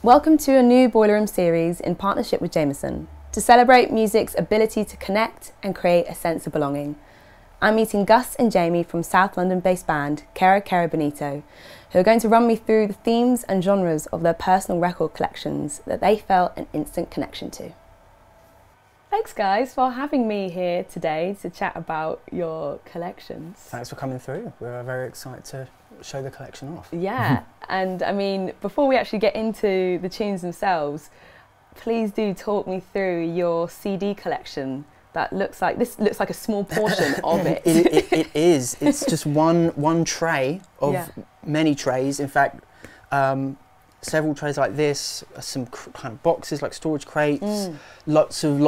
Welcome to a new Boiler Room series in partnership with Jameson to celebrate music's ability to connect and create a sense of belonging. I'm meeting Gus and Jamie from South London-based band Kero Kero Bonito, who are going to run me through the themes and genres of their personal record collections that they felt an instant connection to. Thanks guys for having me here today to chat about your collections. Thanks for coming through. We're very excited to show the collection off. Yeah, and I mean, before we actually get into the tunes themselves, please do talk me through your CD collection. That looks like a small portion of it. It is. It's just one tray of many trays. In fact, several trays like this, some kind of boxes like storage crates, lots of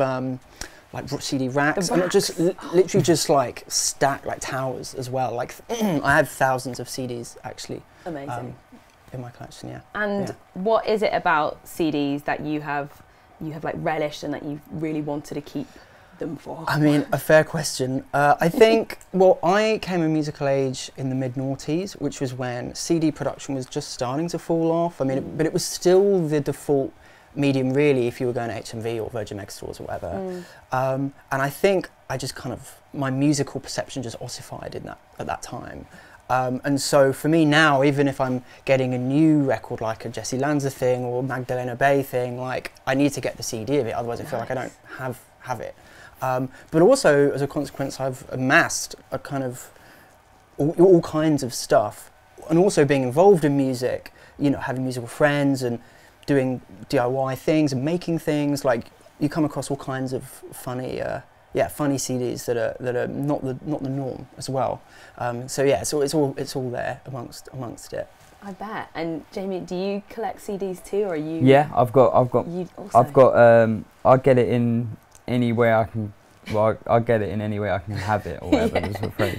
like CD racks, and not just literally just like stacked like towers as well. Like I have thousands of CDs actually. Amazing. In my collection, yeah. And what is it about CDs that you have like relished and that you really wanted to keep them for? I mean, a fair question. I think, well, I came of musical age in the mid-noughties, which was when CD production was just starting to fall off. I mean, but it was still the default medium really if you were going to HMV or Virgin Megastores or whatever. And I think I just kind of, my musical perception just ossified in at that time. And so for me now, even if I'm getting a new record like a Jesse Lanza thing or Magdalena Bay thing, like I need to get the CD of it, otherwise I feel like I don't have it. But also as a consequence, I've amassed a kind of all kinds of stuff, and also being involved in music, you know, having musical friends and doing DIY things and making things. Like you come across all kinds of funny CDs that are not the norm as well. So yeah, so it's all there amongst it. I bet. And Jamie, do you collect CDs too, or are you? Yeah, I've got. I get it in any way I can. Well, I get it in any way I can have it, or whatever. That's the phrase.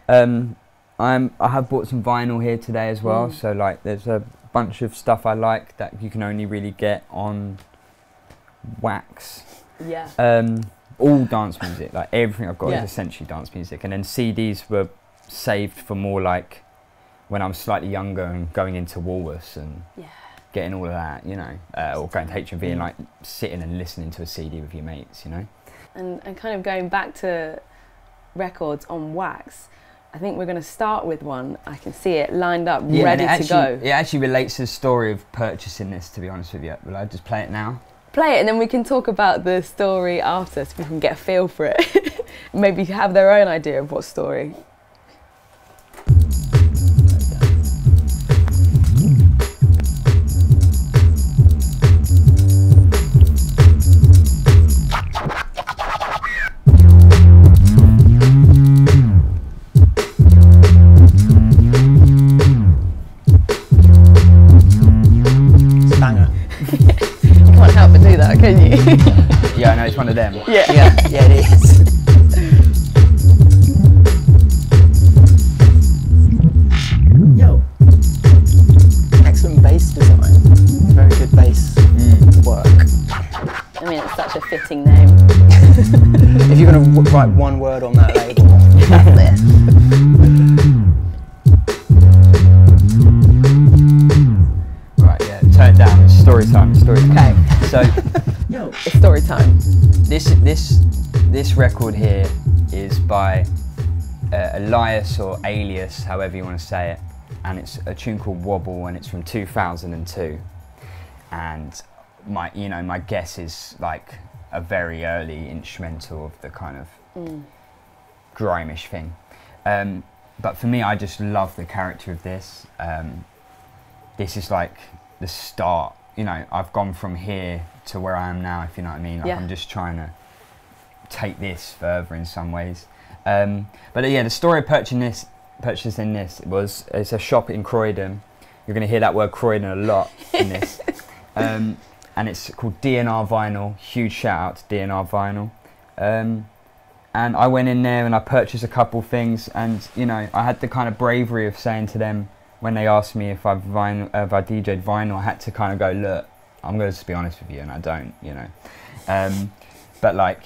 I have bought some vinyl here today as well. So like, there's a bunch of stuff I like that you can only really get on wax. Yeah. All dance music, like everything I've got is essentially dance music, and then CDs were saved for more like when I was slightly younger and going into Woolworths and getting all of that, you know, or going to HMV and like sitting and listening to a CD with your mates, you know. And kind of going back to records on wax, I think we're going to start with one. I can see it lined up, ready to go. It actually relates to the story of purchasing this, to be honest with you. Will I just play it now? Play it, and then we can talk about the story after, so we can get a feel for it. Maybe have their own idea of what story. Can you? Yeah, I know, it's one of them. Yeah, it is. Yo. Excellent bass design. Very good bass work. I mean, it's such a fitting name. If you're going to write one word on that label, that's it. Right, yeah, turn it down. It's story time. Okay. So, it's story time. This record here is by Elias or Alias, however you want to say it, and it's a tune called Wobble, and it's from 2002. And my guess is like a very early instrumental of the kind of grime-ish thing. But for me, I just love the character of this. This is like the start. You know, I've gone from here to where I am now, if you know what I mean. Like I'm just trying to take this further in some ways. But yeah, the story of purchasing this was, it's a shop in Croydon. You're going to hear that word Croydon a lot in this. And it's called DNR Vinyl. Huge shout out to DNR Vinyl. And I went in there and I purchased a couple things, and you know, I had the kind of bravery of saying to them, when they asked me if I DJ'd vinyl, I had to kind of go, look, I'm going to just be honest with you, and I don't, you know. But like,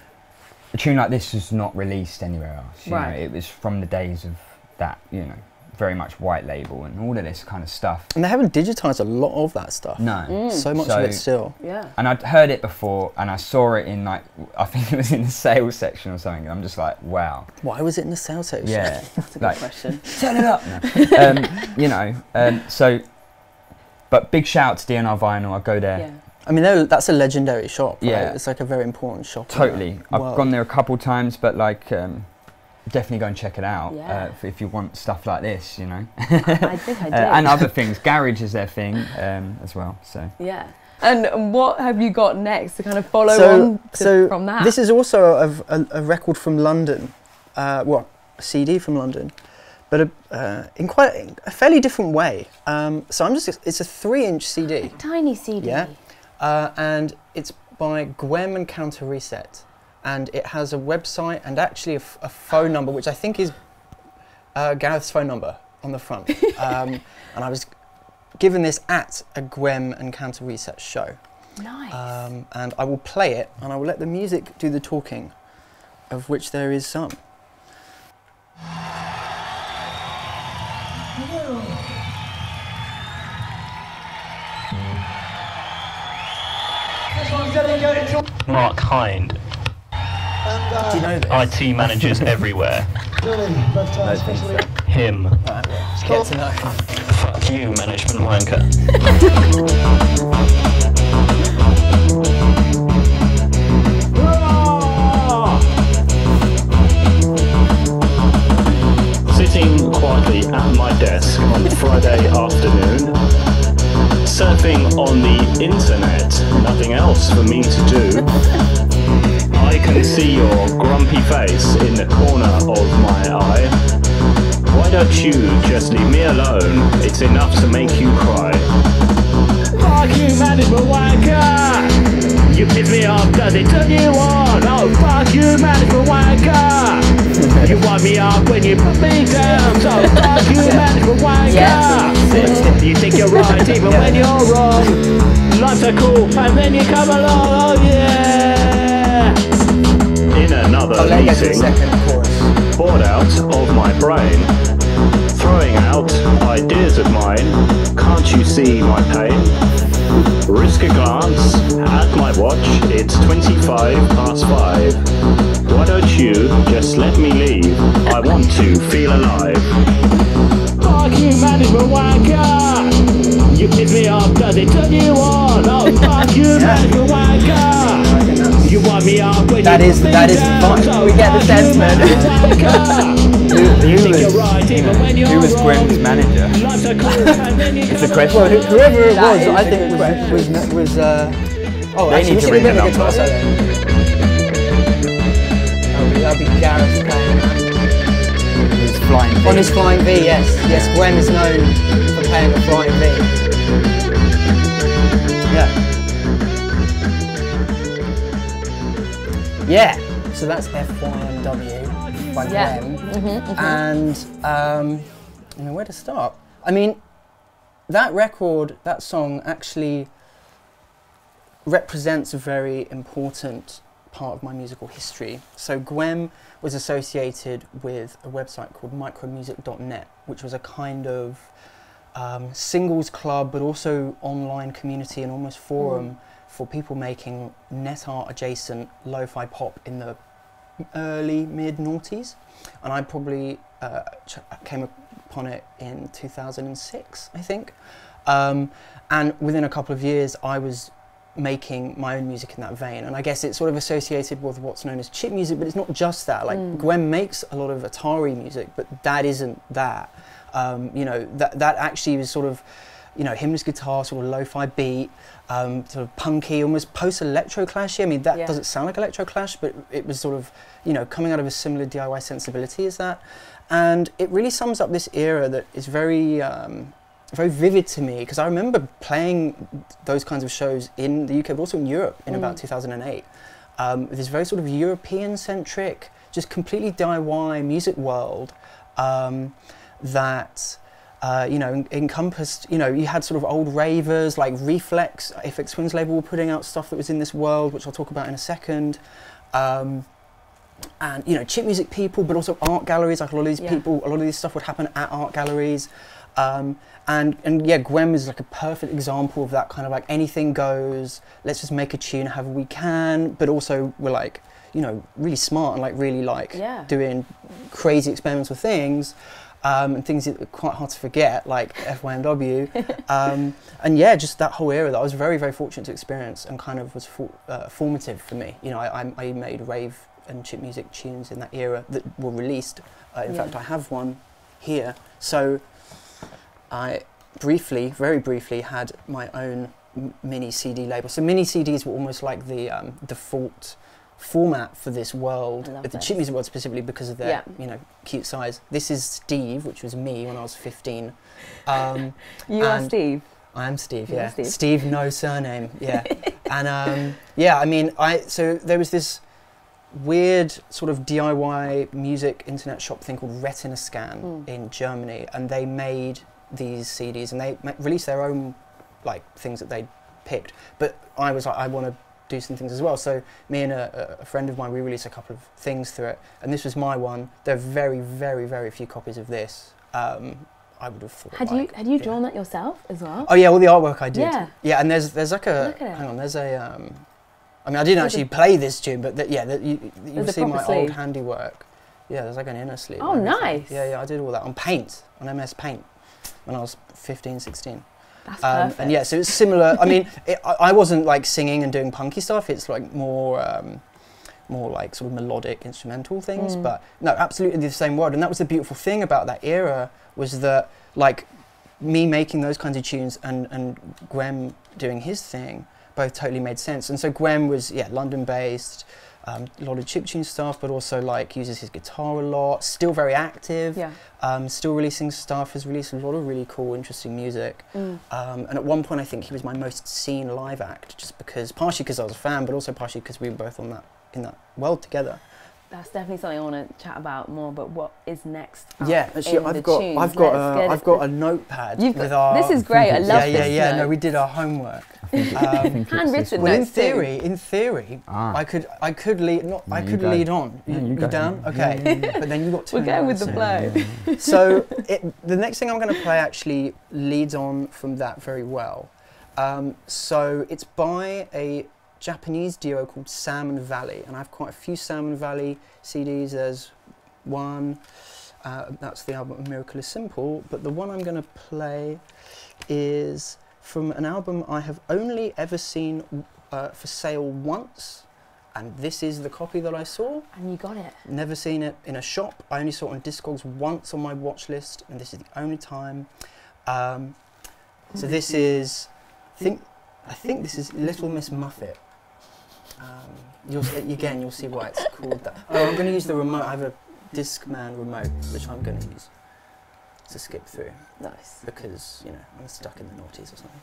a tune like this was not released anywhere else. You know, it was from the days of that, you know, very much white label and all of this kind of stuff. And they haven't digitized a lot of that stuff. No. So much of it still. Yeah. And I'd heard it before, and I saw it in like, I think it was in the sales section or something, and I'm just like, wow. Why was it in the sales section? Yeah. That's a good like, question. Turn it up. No. You know, so, but big shout out to DNR Vinyl, I go there. Yeah. I mean, that's a legendary shop, right? Yeah. It's like a very important shop. Totally. I've gone there a couple times, but like, definitely go and check it out if you want stuff like this, you know. I think I did. And other things. Garage is their thing as well. So yeah. And what have you got next to kind of follow from that? This is also a record from London, a CD from London, but in quite a fairly different way. So it's a 3-inch CD. Tiny CD. Yeah. And it's by Gwem and Counter Reset. And it has a website and actually a phone number, which I think is Gareth's phone number on the front. And I was given this at a Gwem and Counter Reset show. Nice. And I will play it, and I will let the music do the talking, of which there is some. Mark Hind. Do you know this? IT managers everywhere. Him. Get to know. Fuck you, management wanker. Sitting quietly at my desk on Friday afternoon, surfing on the internet, nothing else for me to do. I can see your grumpy face in the corner of my eye. Why don't you just leave me alone? It's enough to make you cry. Fuck you, management wanker! You piss me off, does it turn you on? Oh, fuck you, management wanker! You wind me up when you put me down. So fuck you, management wanker! You think you're right even when you're wrong. Life's so cool, and then you come along, oh yeah! In another meeting, bored out of my brain, throwing out ideas of mine, can't you see my pain? Risk a glance at my watch, it's 5:25. Why don't you just let me leave? I want to feel alive. Fuck you, management wanker! You piss me off, does it turn you on? Oh, fuck you, management wanker! You wind me up when that you is fine. So we get the sentiment. Who was Gwem's manager? It's a question. Well, whoever it was, I think was actually, we should have been a guitar solo. That'll be Gareth playing that. His flying V. On his flying V, yes. Yes, Gwem is known for playing a flying V. Yeah. Yeah. So that's FYMW by Gwem. And you know, where to start? I mean, that record, that song actually represents a very important part of my musical history. So Gwem was associated with a website called micromusic.net, which was a kind of singles club, but also online community and almost forum for people making net art adjacent lo-fi pop in the early mid-noughties. And I probably came upon it in 2006, I think. And within a couple of years, I was making my own music in that vein, and I guess it's sort of associated with what's known as chip music, but it's not just that. Like Gwem makes a lot of Atari music, but that isn't that. You know, that actually was sort of, you know, hymnless guitar, sort of lo-fi beat, sort of punky, almost post-electro clashy. I mean, that doesn't sound like electro clash, but it was sort of, you know, coming out of a similar DIY sensibility as that. And it really sums up this era that is very very vivid to me, because I remember playing those kinds of shows in the UK, but also in Europe in about 2008. This very sort of European-centric, just completely DIY music world that, you know, encompassed, you know, you had sort of old ravers like Reflex, Aphex Twin's label, were putting out stuff that was in this world, which I'll talk about in a second. and you know, chip music people, but also art galleries. Like a lot of these people, a lot of this stuff would happen at art galleries. And yeah, Gwem is like a perfect example of that kind of like anything goes, let's just make a tune however we can, but also we're like, you know, really smart and like really like doing crazy experimental things, and things that are quite hard to forget, like FYMW. And yeah, just that whole era that I was very, very fortunate to experience and kind of was formative for me. You know, I made rave and chip music tunes in that era that were released. In fact, I have one here. So I briefly, very briefly, had my own mini CD label. So mini CDs were almost like the default format for this world, the chip music world specifically, because of their you know, cute size. This is Steve, which was me when I was 15. You are Steve? I am Steve, yeah. Steve, no surname, yeah. And yeah, I mean, so there was this weird sort of DIY music internet shop thing called Retina Scan in Germany, and they made these CDs and they released their own like things that they picked, but I was like, I want to do some things as well. So me and a friend of mine, we released a couple of things through it, and this was my one. There are very, very, very few copies of this. I would have thought. Had you drawn that yourself as well? Oh yeah, all the artwork I did. Yeah. And there's like a hang on, there's a I mean, I didn't actually play this tune, but you'll see my old handiwork. Yeah, there's like an inner sleeve. Oh, nice. Yeah, I did all that on Paint, on MS Paint, when I was 15, 16. That's perfect. And yeah, so it's similar. I mean, I wasn't like singing and doing punky stuff. It's like more like sort of melodic instrumental things. But no, absolutely the same word. And that was the beautiful thing about that era, was that like me making those kinds of tunes and Gwem doing his thing both totally made sense. And so Gwem was London based. A lot of chiptune stuff, but also like uses his guitar a lot, still very active, still releasing stuff, has released a lot of really cool, interesting music. And at one point I think he was my most seen live act, just because, partially because I was a fan, but also partially because we were both on in that world together. That's definitely something I want to chat about more, but what is next? Yeah, actually I've got a notepad with our... This is great, I love this. Yeah, no, we did our homework. Handwritten well, notes in theory, I could lead on. You down? Okay, but then you got to. We're going with the flow. So the next thing I'm going to play actually leads on from that very well. So it's by a Japanese duo called Salmon Valley, and I have quite a few Salmon Valley CDs. There's one, that's the album A Miracle is Simple, but the one I'm going to play is from an album I have only ever seen for sale once, and this is the copy that I saw. And you got it? Never seen it in a shop. I only saw it on Discogs once on my watch list, and this is the only time. So this is, I think this is Little Miss Muffet. You'll see why it's called that. Oh, I'm going to use the remote. I have a Discman remote, which I'm going to use to skip through. Nice. Because, you know, I'm stuck in the noughties or something.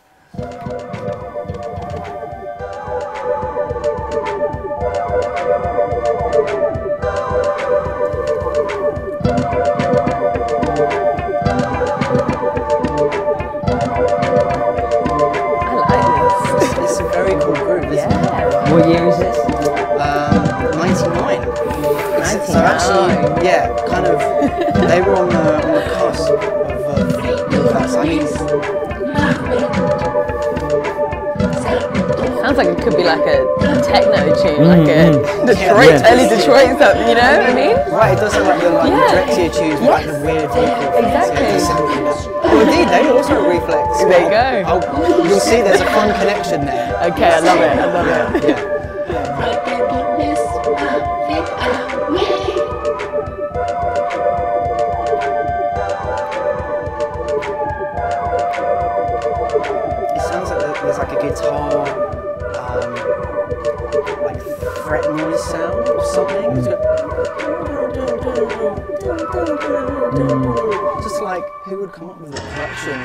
I like this. It's a very cool group, isn't it? What year is this? 99. So actually, yeah, kind of, they were on the cusp of that. I mean, sounds like it could be like a techno tune, like a Detroit, early Detroit something, you know what I mean? Right, it does sound like the Drexciya tunes with like the weird vocal. Exactly. Oh, indeed, they also reflex. There you go. Oh, you'll see there's a fun connection there. Okay, I love it, Yeah. There's like a guitar, like fret noise sound or something. Just like, who would come up with a production?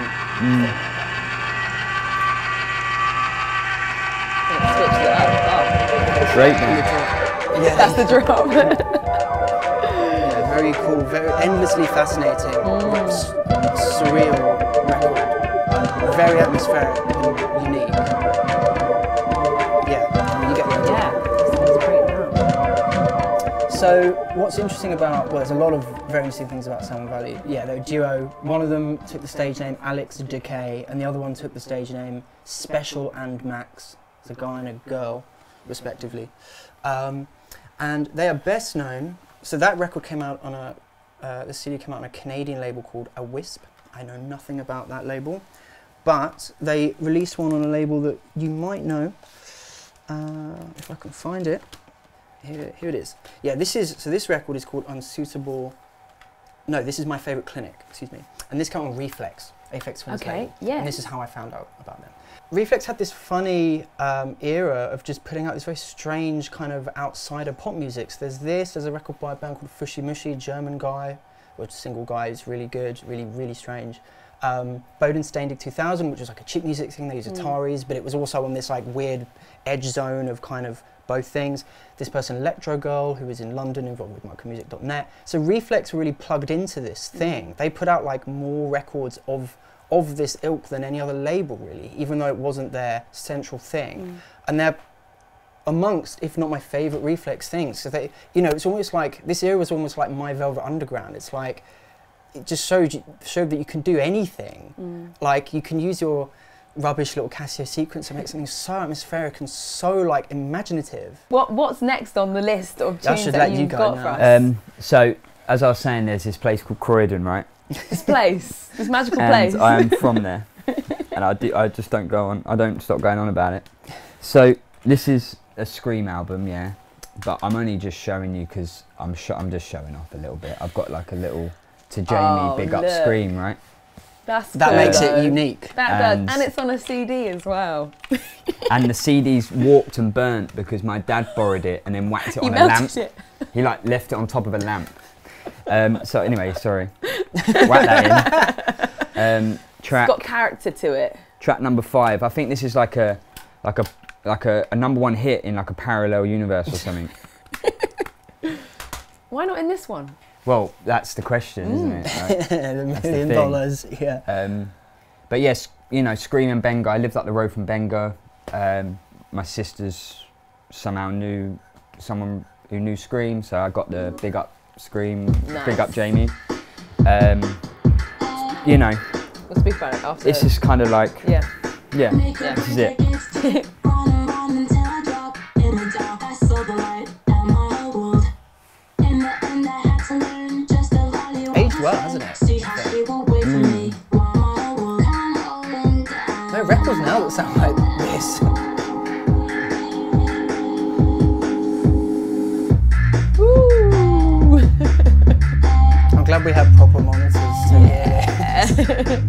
Switched it up. Great. Yeah, that's the drop. Yeah, very cool, very endlessly fascinating, surreal record. Very atmospheric and unique. Yeah, I mean, you get the idea. Yeah, sounds great now. So what's interesting about, well, there's a lot of very interesting things about Salmon Valley. Yeah, they're a duo. One of them took the stage name Alex Decay, and the other one took the stage name Special and Max. It's a guy and a girl, respectively. And they are best known, so that record came out on the CD came out on a Canadian label called A Wisp. I know nothing about that label, but they released one on a label that you might know, if I can find it. Here it is. Yeah, this record is called Unsuitable. No, this is My Favorite Clinic, excuse me. And this came on Reflex, Aphex Twin's label. Yeah. And this is how I found out about them. Reflex had this funny era of just putting out this very strange kind of outsider pop music. So there's a record by a band called Fushi Mushi, German guy, or single guy, is really good, really strange. Bodenständig 2000, which was like a cheap music thing, they used Ataris, but it was also on this like weird edge zone of kind of both things. This person, Electro Girl, who was in London, involved with micromusic.net. So Reflex really plugged into this thing. They put out like more records of this ilk than any other label really, even though it wasn't their central thing. And they're amongst, if not my favourite Reflex things. So they, you know, it's almost like, this era was almost like My Velvet Underground. It's like, it just showed that you can do anything. Like you can use your rubbish little Casio sequence and make something so atmospheric and so like imaginative. What's next on the list of tunes that you've got for us? So, as I was saying, there's this place called Croydon, right? This place, this magical and place. I am from there, and I just don't go on. I don't stop going on about it. So this is a Scream album, yeah, but I'm only just showing you because I'm just showing off a little bit. I've got like a little to Jamie big up Scream, right? That cool, makes it unique. That does, and it's on a CD as well. And the CD's warped and burnt because my dad borrowed it and then whacked it on a lamp. He like left it on top of a lamp. So anyway, sorry. Whack that in. Track. It's got character to it. Track number 5. I think this is like a number 1 hit in like a parallel universe or something. Why not in this one? Well, that's the question, isn't it? Like, the $1 million, yeah. But yes, you know, Scream and Benga. I lived up the road from Benga. My sisters somehow knew someone who knew Scream, so I got the big up Scream, big up Jamie. You know, we'll speak about it after. It's just kind of like, yeah, this is it. Aged well, hasn't it? No records now that sound like this. I'm glad we have proper monitors to hear this.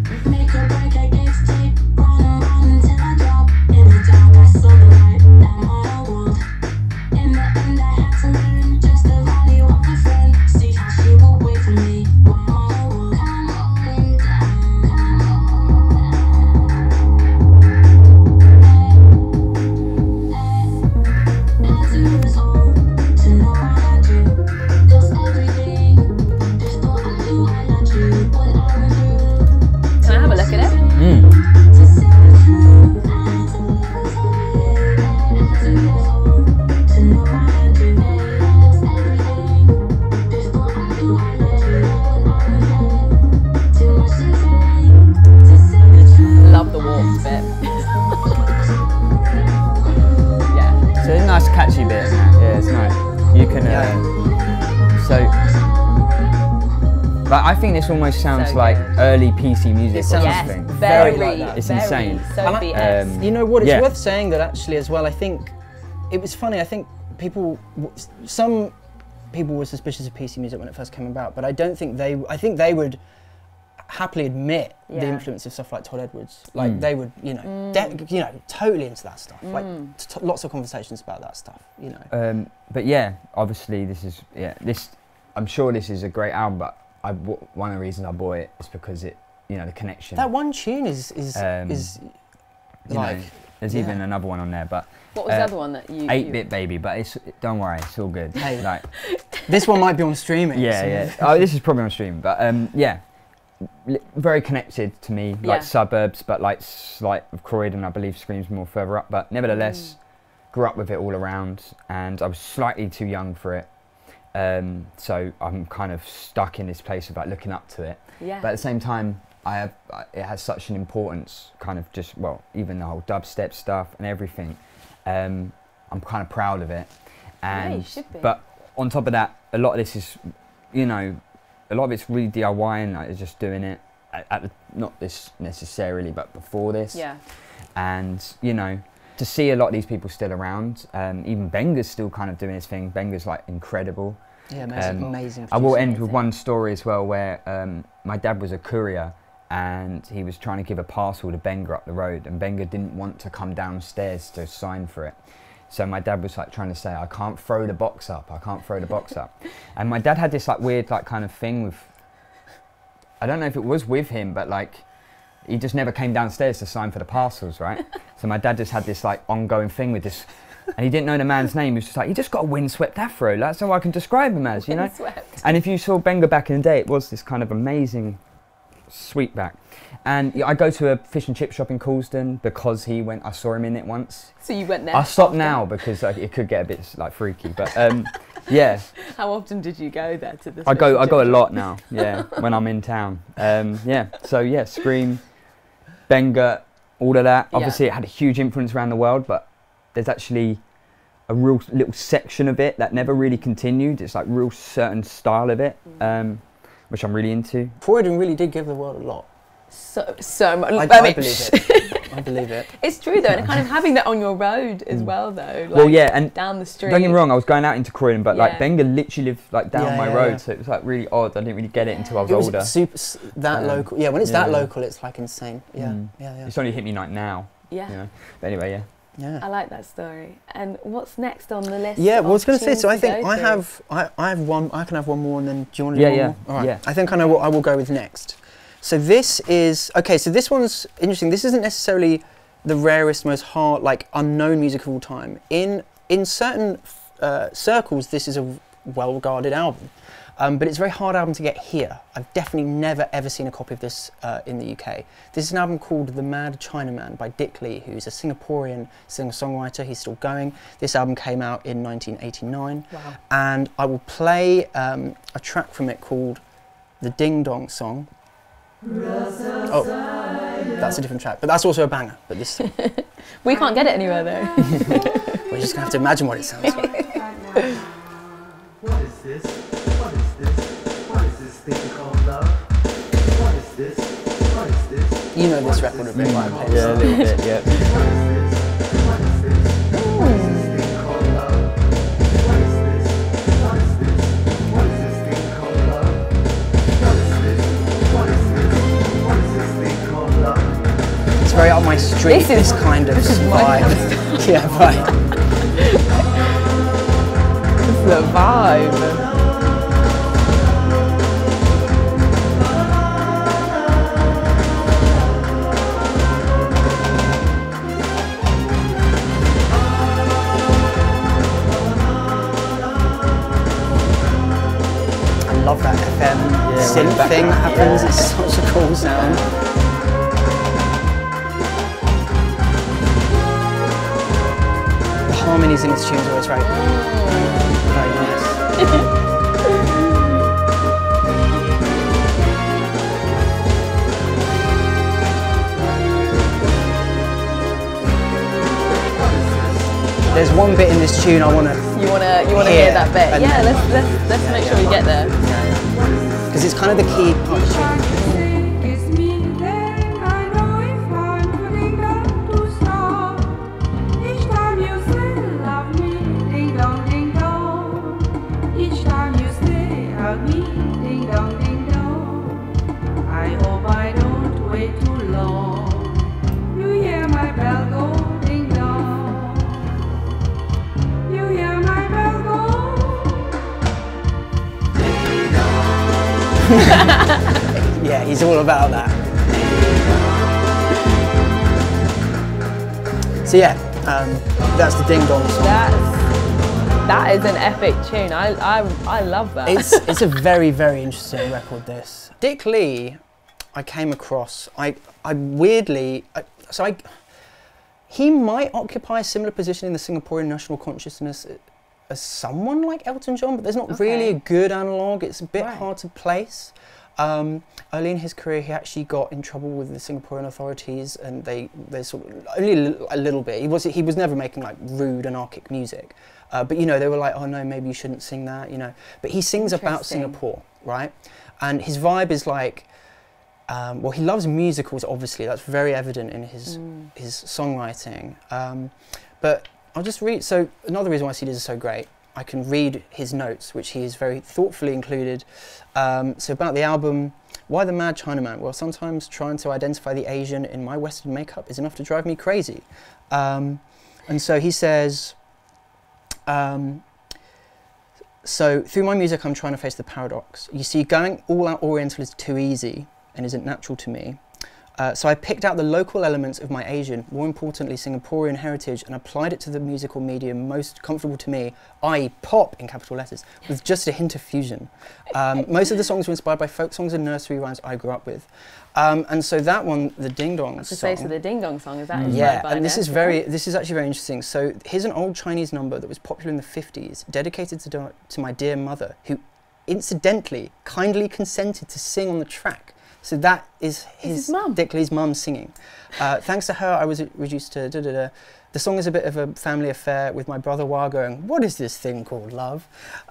Catchy bit, yeah, it's nice. You can, but I think this almost sounds like early PC music or something. Very like that. It's insane. You know what? It's worth saying that actually as well. I think it was funny. I think some people were suspicious of PC music when it first came about, but I don't think they. I think they would happily admit the influence of stuff like Todd Edwards. Like they would, you know, totally into that stuff. Like lots of conversations about that stuff. You know. But yeah, obviously this is I'm sure this is a great album, but one of the reasons I bought it is because it, you know, the connection. That one tune is like. Know, there's even another one on there, but. What was the other one that you? 8-Bit Baby, but don't worry, it's all good. Hey, like, this one might be on streaming. Yeah. Oh, this is probably on streaming, but yeah. Very connected to me, like Suburbs, but like of Croydon, I believe Scream's more further up, but nevertheless, grew up with it all around, and I was slightly too young for it. So I'm kind of stuck in this place of like looking up to it. Yeah. But at the same time, it has such an importance, kind of just, well, even the whole dubstep stuff and everything. I'm kind of proud of it. And, yeah, you should be. But on top of that, a lot of this is, you know, a lot of it's really DIY and like, just doing it not this necessarily, but before this. Yeah. And, you know, to see a lot of these people still around, even Benga's still kind of doing his thing. Benga's like incredible. Yeah, amazing. I will end with one story as well where my dad was a courier and he was trying to give a parcel to Benga up the road, and Benga didn't want to come downstairs to sign for it. So my dad was like trying to say, I can't throw the box up, I can't throw the box up. And my dad had this like weird like kind of thing with, I don't know if it was with him, but like he just never came downstairs to sign for the parcels, right? So my dad just had this like ongoing thing with this, and he didn't know the man's name. He was just like, he just got a windswept afro. That's how I can describe him as, you know? Windswept. And if you saw Benga back in the day, it was this kind of amazing sweetback. And yeah, I go to a fish and chip shop in Coulsdon because he went, I saw him in it once. So you went there? I stopped now because it could get a bit like freaky, but yeah. How often did you go there to this? I go a lot now, yeah, when I'm in town. Yeah, so yeah, Scream, Benga, all of that. Obviously it had a huge influence around the world, but there's actually a real little section of it that never really continued. It's like real certain style of it, which I'm really into. Croydon really did give the world a lot. So much. I believe it. I believe it. It's true though, and kind of having that on your road as well though. Like, well, yeah, and down the street. Don't get me wrong, I was going out into Croydon, but like Benga literally lived like down my road, so it was like really odd. I didn't really get it until I was older. Super that local. Yeah, when it's that local, it's like insane. Yeah, yeah. It's only hit me like now. Yeah. You know? But anyway, yeah. Yeah. I like that story. And what's next on the list? Yeah, well, I was going to say. So I think I have one. I can have one more, and then do you want to do one more? All right. Yeah. I think I know what I will go with next. So this is okay. So this one's interesting. This isn't necessarily the rarest, most unknown music of all time. In certain circles, this is a well-regarded album, but it's a very hard album to get here. I've definitely never ever seen a copy of this in the UK. This is an album called The Mad Chinaman by Dick Lee, who's a Singaporean singer-songwriter. He's still going. This album came out in 1989. Wow. And I will play a track from it called The Ding Dong Song. Oh, that's a different track, but that's also a banger. But this, we can't get it anywhere though. we're just gonna have to imagine what it sounds like. What is this? What is this? What is this thing called love? What is this? What is this? You know this record a bit, right? Yeah, a little bit, yeah. What is this? What is this? What is this thing called love? What is this? What is this? What is this thing called love? What is this? What is this? What is this thing called love? It's very up my street. This kind of vibe. Yeah, right. The vibe. I love that FM synth thing that happens. It's such a cool sound. The harmonies in its tunes are always very nice. There's one bit in this tune I want to. You wanna hear that bit? Yeah, let's make sure we get there. Because it's kind of the key part of the tune. Yeah, he's all about that. So yeah, that's the Ding Dong song. That is an epic tune. I love that. It's a very, very interesting record, this. Dick Lee, I came across, he might occupy a similar position in the Singaporean national consciousness someone like Elton John, but there's not really a good analogue. It's a bit hard to place. Early in his career, he actually got in trouble with the Singaporean authorities, and they sort of only a little bit. He was never making like rude, anarchic music, but you know, they were like, oh no, maybe you shouldn't sing that, you know. But he sings about Singapore, right? And his vibe is like, well, he loves musicals. Obviously, that's very evident in his songwriting. But I'll just read. So another reason why CDs are so great, I can read his notes, which he has very thoughtfully included. So about the album, why the Mad Chinaman? Well, sometimes trying to identify the Asian in my Western makeup is enough to drive me crazy. And so he says, so through my music, I'm trying to face the paradox. You see, going all out Oriental is too easy and isn't natural to me. So I picked out the local elements of my Asian, more importantly Singaporean heritage, and applied it to the musical medium most comfortable to me, i.e. pop in capital letters, with just a hint of fusion. Most of the songs were inspired by folk songs and nursery rhymes I grew up with. And so that one, the Ding Dong song. So the Ding Dong song, is that inspired yeah, by and this is actually very interesting. So here's an old Chinese number that was popular in the 50s, dedicated to my dear mother, who incidentally kindly consented to sing on the track. So that is Dick Lee's mum singing. Thanks to her, I was reduced to da-da-da. The song is a bit of a family affair, with my brother Wah going, what is this thing called love?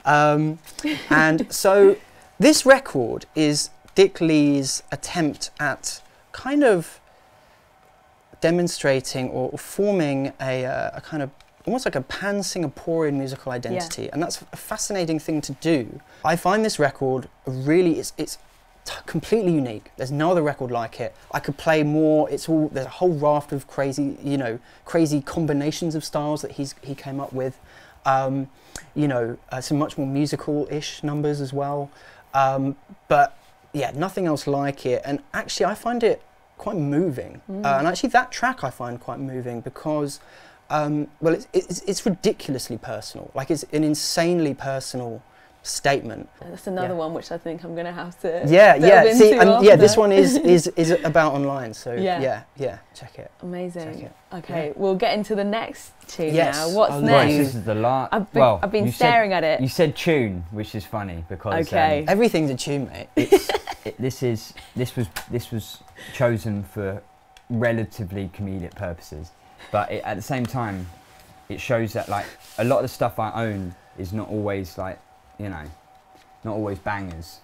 And so this record is Dick Lee's attempt at kind of demonstrating or forming a kind of almost like a pan-Singaporean musical identity. And that's a fascinating thing to do. I find this record really, it's completely unique. There's no other record like it. I could play more. There's a whole raft of crazy, you know, crazy combinations of styles that he came up with. You know, some much more musical-ish numbers as well. But yeah, nothing else like it. And actually, I find it quite moving. And actually, that track I find quite moving because, well, it's ridiculously personal. Like, it's an insanely personal statement. That's another one which I think I'm going to have to see, and this one is about online, so yeah, check it. Amazing. Check it. Okay, we'll get into the next tune now. What's next? Right, this is the last. I've been staring at it. You said tune, which is funny because everything's a tune, mate. This was chosen for relatively comedic purposes, but at the same time, it shows that like a lot of the stuff I own is not always like, you know, not always bangers.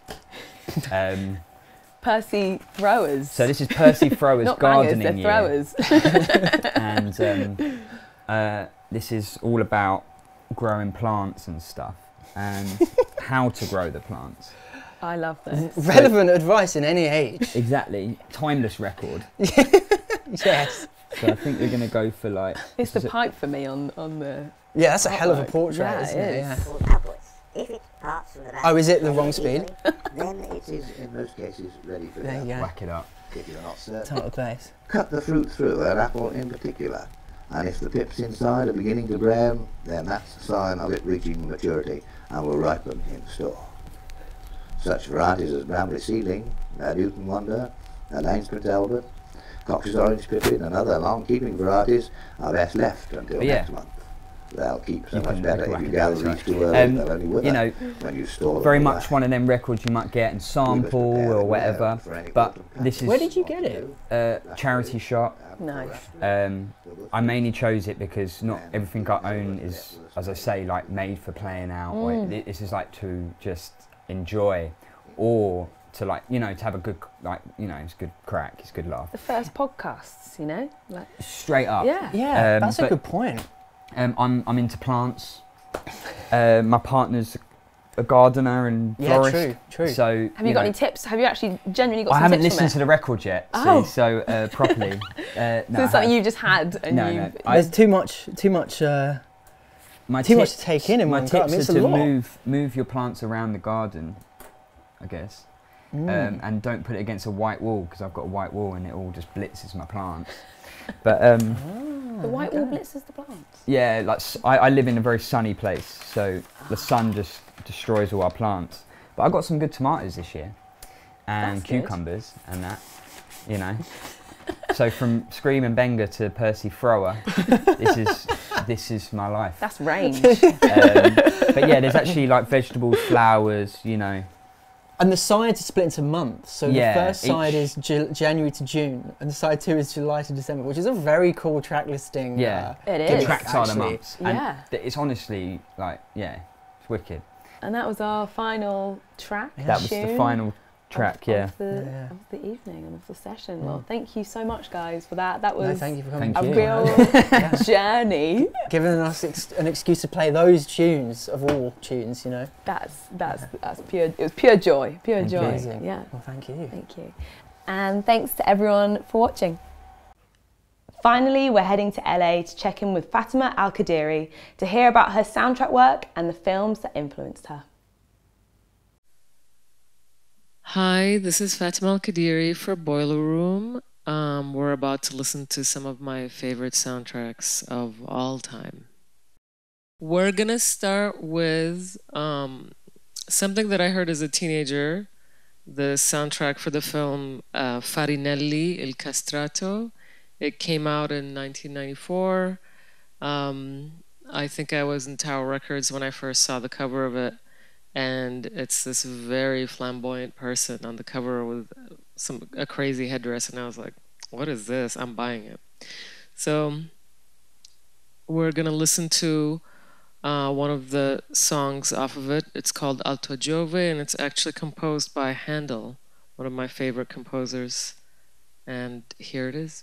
Percy Throwers. So this is Percy Throwers not gardening bangers, they're year. throwers. And this is all about growing plants and stuff and how to grow the plants. I love this. Relevant advice in any age. Exactly. Timeless record. Yes. So I think we're going to go for like... It's the pipe for me on the... Yeah, that's a hell of a portrait, isn't it? Yeah. If it parts from the back, Oh, is it the wrong speed? then it is in most cases ready for There you go. Whack it up. if you're not certain. Total place. Cut the fruit through, an apple in particular, and if the pips inside are beginning to brown, then that's a sign of it reaching maturity and will ripen in store. Such varieties as Bramley Seedling, Newton Wonder, Lane's Prince Albert, Cox's Orange Pippin and other long-keeping varieties are best left until next month. They'll keep so much better if you gather these too early. They'll only wither, you know, when you store very them much one of them records you might get in sample or whatever. But this is... Where did you get it? Charity shop. Nice. I mainly chose it because not everything I own is, as I say, like made for playing out. Or this is like to just enjoy, or to like, you know, to have a good, like, you know, it's good crack, it's good laugh. The first podcasts, you know, like straight up. Yeah. Yeah, that's a good point. I'm into plants. My partner's a gardener and florist. True. So have you got any tips? Have you actually genuinely got I some haven't tips listened to the record yet, Oh. see, so properly. So it's something you just had and No, There's too much to take in my one garden. tips It's are a to lot. move your plants around the garden, I guess. And don't put it against a white wall, because I've got a white wall and it all just blitzes my plants. But the white wall blitzes the plants. yeah, like I live in a very sunny place, so the sun just destroys all our plants. But I got some good tomatoes this year, and That's good. cucumbers and that, you know. So from Screaming Benga to Percy Thrower, this is this is my life. That's range. But yeah, there's actually like vegetables, flowers, you know. And the sides are split into months. So Yeah, the first side is January to June, and the side 2 is July to December, which is a very cool track listing. Yeah, It the is. tracks are the actually. months. Yeah. And it's honestly like, yeah, it's wicked. And that was our final track. That was the tune final track, of Yeah. the evening and of the session. Well, thank you so much, guys, for that. That was Thank you for coming. Thank a you. real journey. Giving us an excuse to play those tunes of all tunes, you know. That's pure. It was pure joy. Pure Thank you. joy. Amazing. Yeah. Well, thank you. Thank you. And thanks to everyone for watching. Finally, we're heading to LA to check in with Fatima Al Qadiri to hear about her soundtrack work and the films that influenced her. Hi, this is Fatima Al Qadiri for Boiler Room. We're about to listen to some of my favorite soundtracks of all time. We're gonna start with something that I heard as a teenager, the soundtrack for the film Farinelli Il Castrato. It came out in 1994. I think I was in Tower Records when I first saw the cover of it. And it's this very flamboyant person on the cover with a crazy headdress, and I was like, what is this? I'm buying it. So we're gonna listen to one of the songs off of it. It's called Alto Giove, and it's actually composed by Handel, one of my favorite composers. And here it is.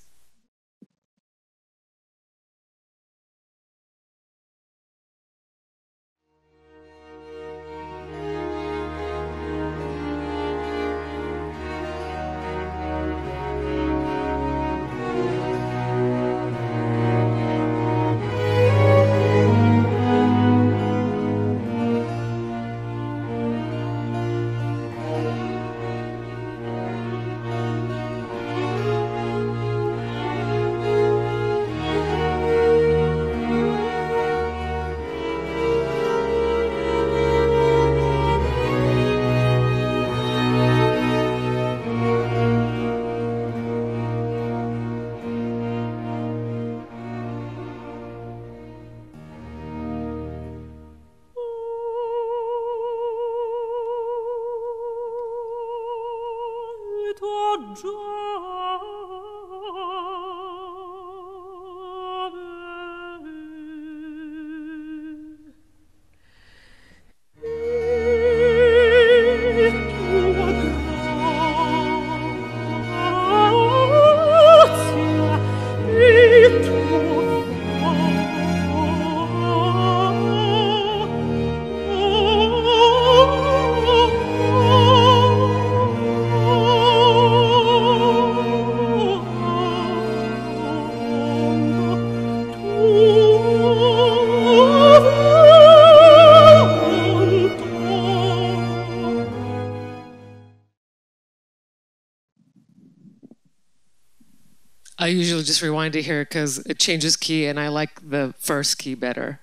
I usually just rewind to here because it changes key and I like the first key better.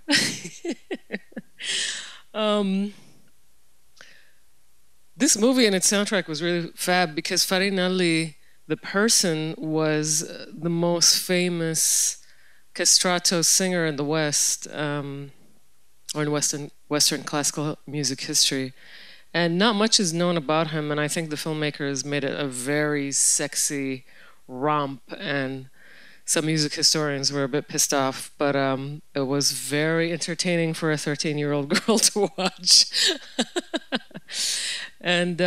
This movie and its soundtrack was really fab because Farinelli, the person, was the most famous castrato singer in the West, or in Western classical music history. And not much is known about him, and I think the filmmakers made it a very sexy romp, and some music historians were a bit pissed off, but it was very entertaining for a 13-year-old girl to watch. And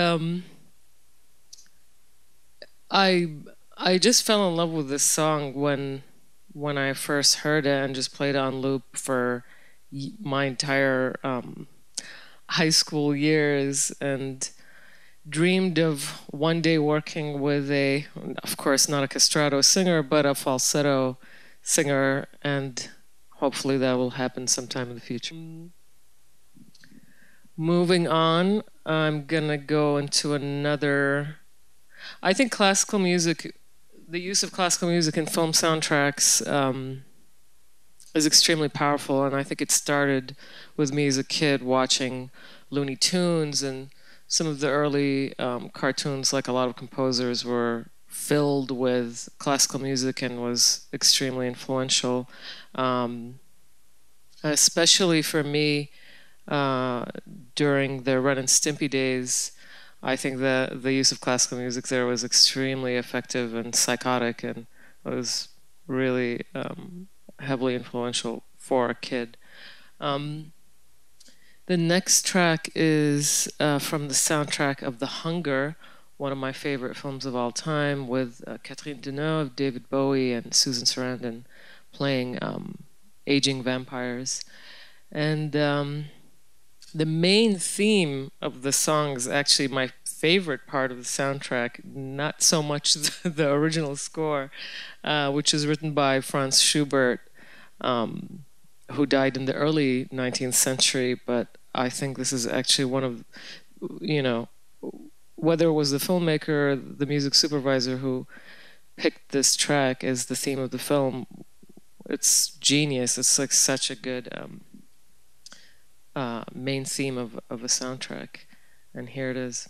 I just fell in love with this song when I first heard it and just played it on loop for my entire high school years, and dreamed of one day working with a, of course not a castrato singer, but a falsetto singer, and hopefully that will happen sometime in the future. Moving on, I'm gonna go into another, I think classical music, the use of classical music in film soundtracks is extremely powerful, and I think it started with me as a kid watching Looney Tunes, and some of the early cartoons, like a lot of composers, were filled with classical music and was extremely influential. especially for me during the Ren and Stimpy days. I think the use of classical music there was extremely effective and psychotic, and was really heavily influential for a kid. The next track is from the soundtrack of The Hunger, one of my favorite films of all time, with Catherine Deneuve, David Bowie, and Susan Sarandon playing aging vampires. And the main theme of the song is actually my favorite part of the soundtrack, not so much the original score, which is written by Franz Schubert, who died in the early 19th century. But I think this is actually one of, whether it was the filmmaker or the music supervisor who picked this track as the theme of the film, it's genius. It's like such a good main theme of a soundtrack. And here it is.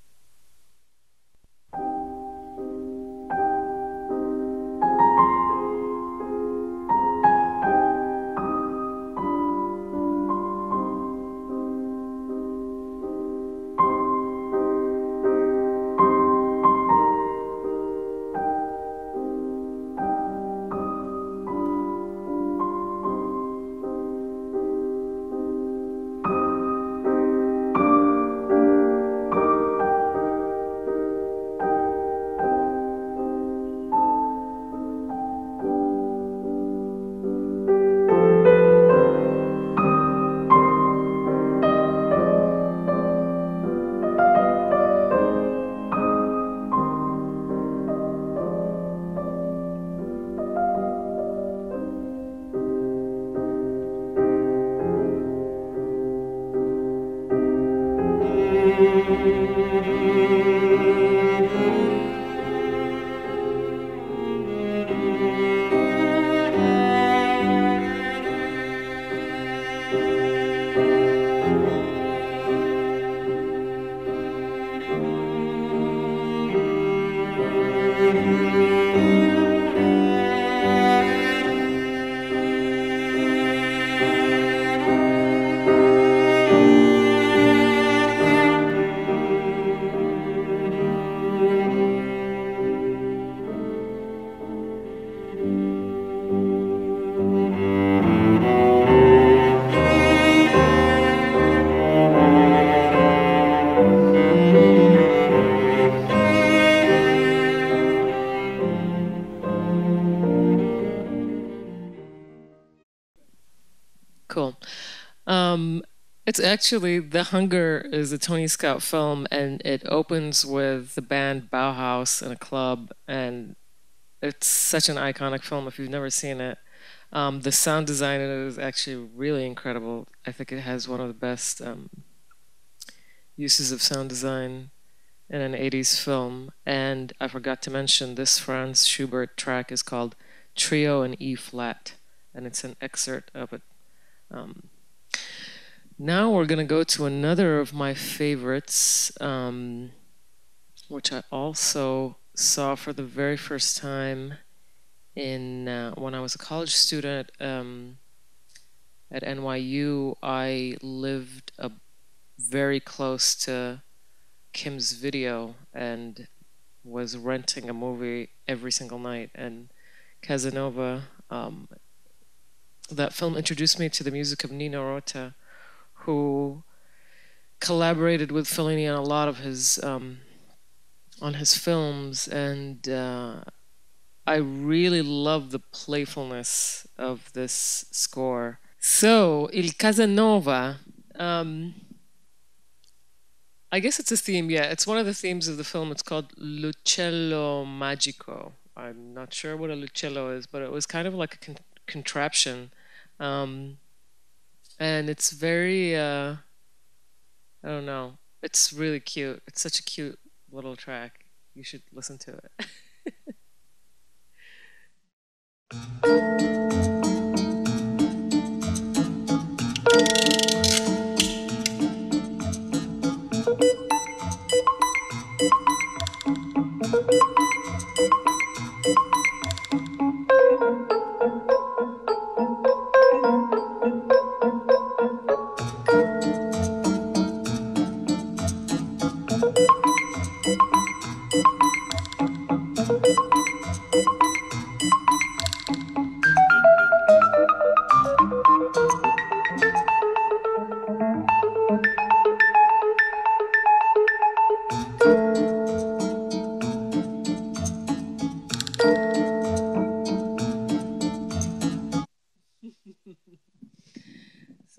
Cool. It's actually, The Hunger is a Tony Scott film, and it opens with the band Bauhaus in a club, and it's such an iconic film if you've never seen it. The sound design in it is actually really incredible. I think it has one of the best uses of sound design in an 80s film. And I forgot to mention, this Franz Schubert track is called Trio in E flat, and it's an excerpt of it. Now we're going to go to another of my favorites, which I also saw for the very first time in when I was a college student at NYU. I lived very close to Kim's Video and was renting a movie every single night. And Casanova, that film introduced me to the music of Nino Rota, who collaborated with Fellini on a lot of his on his films, and I really love the playfulness of this score. So, Il Casanova, I guess it's a theme, yeah. It's one of the themes of the film. It's called L'Uccello Magico. I'm not sure what a L'Uccello is, but it was kind of like a contraption. And it's very, I don't know, it's really cute. It's such a cute little track. You should listen to it.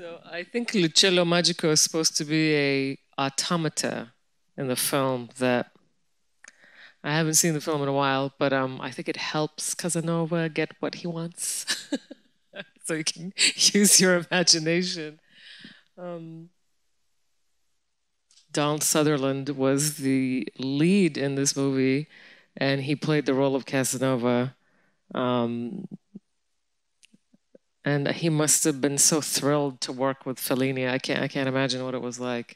So I think L'Uccello Magico is supposed to be a automata in the film that I haven't seen the film in a while, but I think it helps Casanova get what he wants. So you can use your imagination. Donald Sutherland was the lead in this movie, and he played the role of Casanova. And he must have been so thrilled to work with Fellini. I can't imagine what it was like.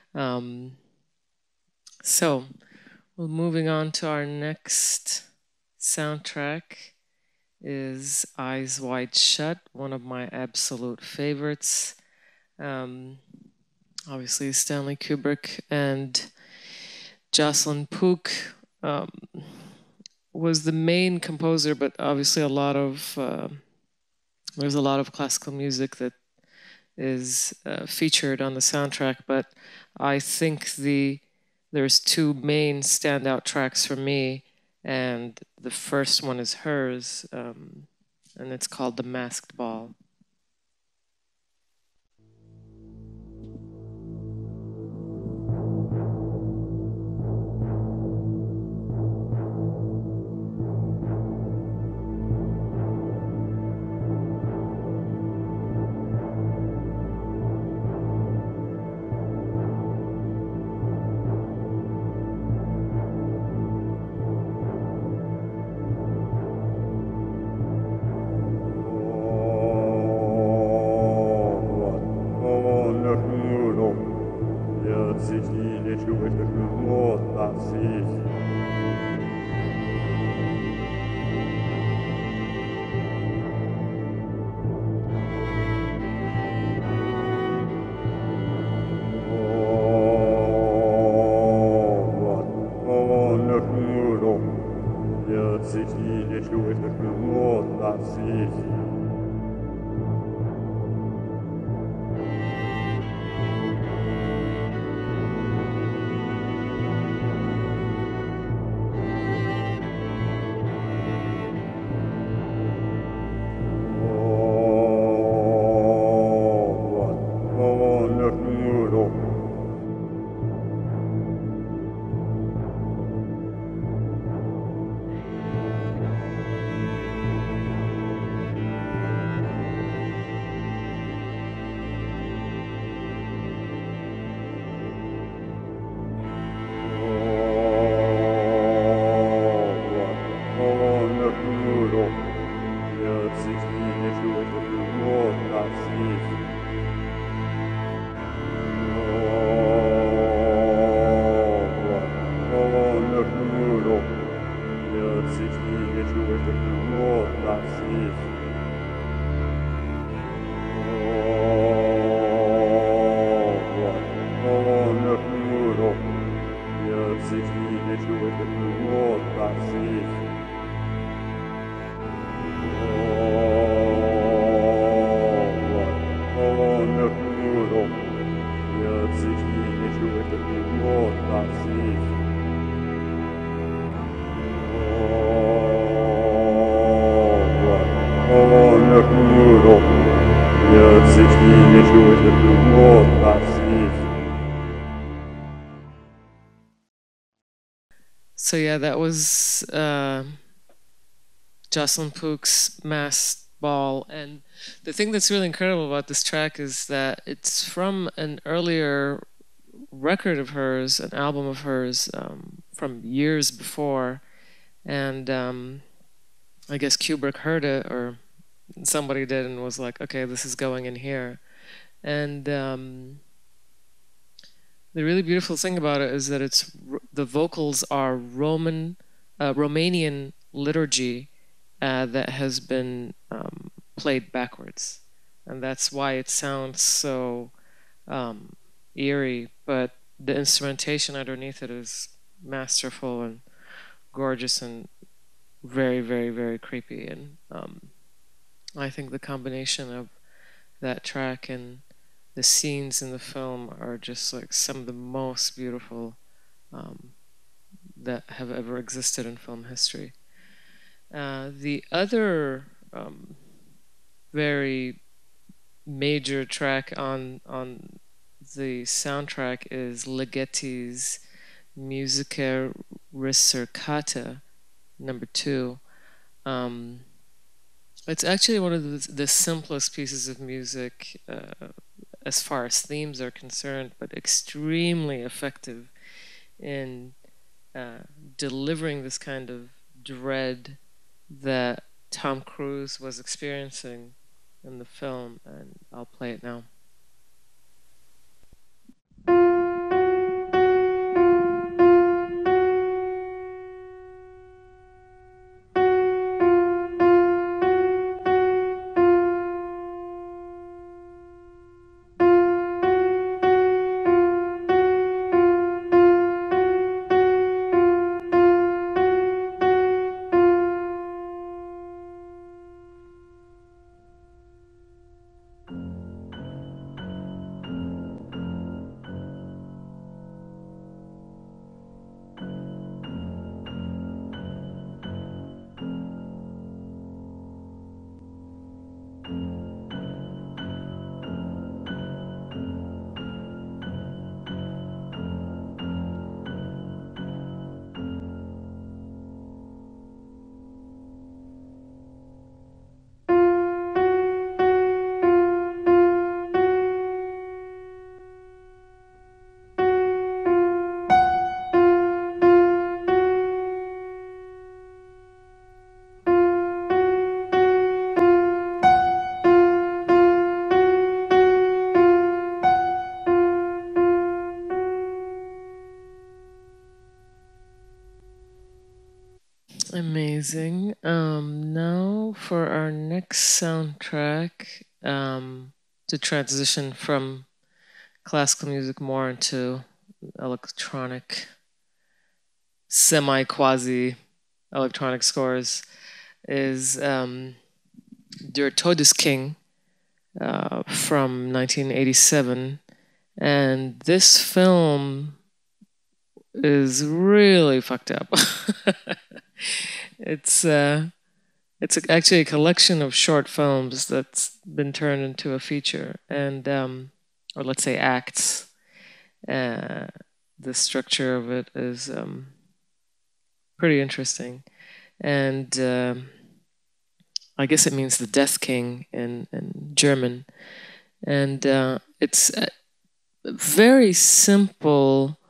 So, well, moving on to our next soundtrack is Eyes Wide Shut, one of my absolute favorites. Obviously, Stanley Kubrick and Jocelyn Pook was the main composer, but obviously there's a lot of classical music that is featured on the soundtrack, but I think there's two main standout tracks for me, and the first one is hers, and it's called The Masked Ball. So yeah, that was Jocelyn Pook's Masked Ball. And the thing that's really incredible about this track is that it's from an earlier record of hers, an album of hers from years before. And I guess Kubrick heard it, or somebody did, and was like, okay, this is going in here. And the really beautiful thing about it is that the vocals are Romanian liturgy that has been played backwards, and that's why it sounds so eerie. But the instrumentation underneath it is masterful and gorgeous and very, very, very creepy. And I think the combination of that track and the scenes in the film are just like some of the most beautiful that have ever existed in film history. The other very major track on the soundtrack is Ligeti's Musica Ricercata number 2. It's actually one of the simplest pieces of music as far as themes are concerned, but extremely effective in delivering this kind of dread that Tom Cruise was experiencing in the film, and I'll play it now. Amazing. Now for our next soundtrack, to transition from classical music more into electronic, semi-quasi electronic scores, is Der Todesking from 1987. And this film is really fucked up. It's actually a collection of short films that's been turned into a feature, and or let's say acts. The structure of it is pretty interesting, and I guess it means the Death King in German, and it's a very simple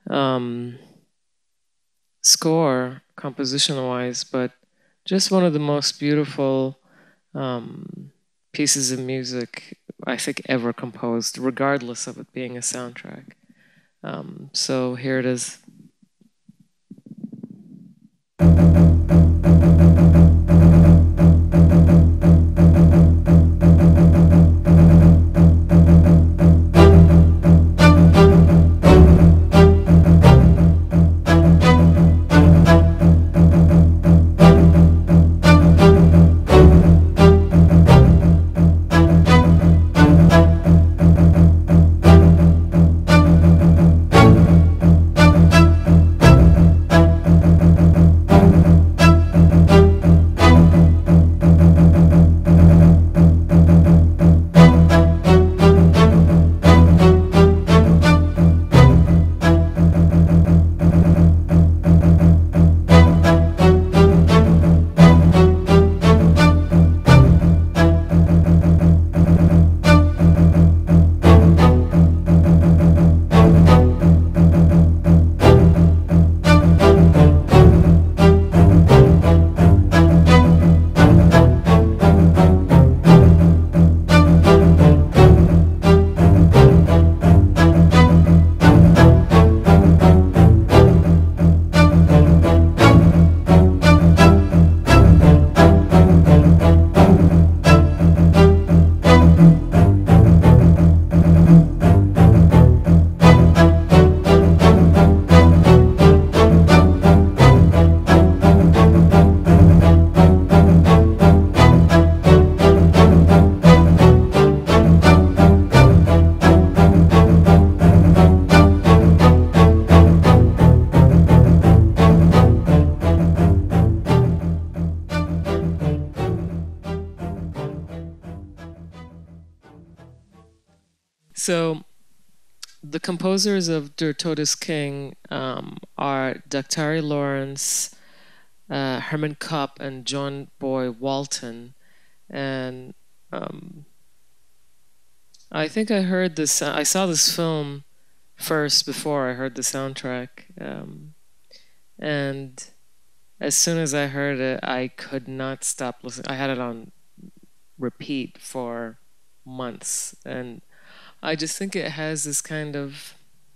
score composition-wise, but just one of the most beautiful pieces of music I think ever composed, regardless of it being a soundtrack. So here it is. So the composers of Der Tod ist King are Daktari Lawrence, Herman Kopp, and John Boy Walton. And I think I heard this, I saw this film first before I heard the soundtrack. And as soon as I heard it, I could not stop listening. I had it on repeat for months. And I just think it has this kind of